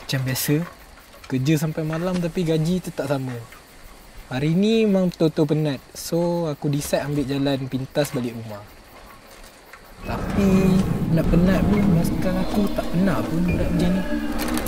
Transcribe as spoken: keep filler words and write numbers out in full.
Macam biasa, kerja sampai malam tapi gaji tetap sama. Hari ni memang betul-betul penat. So aku decide ambil jalan pintas balik rumah. Tapi penat-penat pun, masakan aku tak pernah pun buat macam ni.